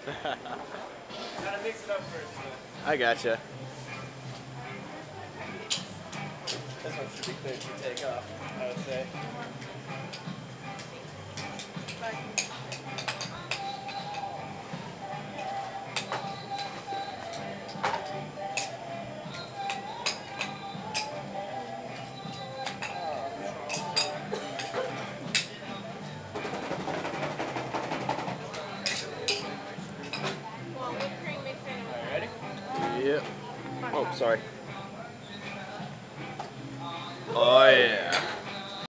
Gotta mix it up first. I gotcha. This one should be clear to take off, I would say. Ready? Yep. Oh, sorry. Oh yeah.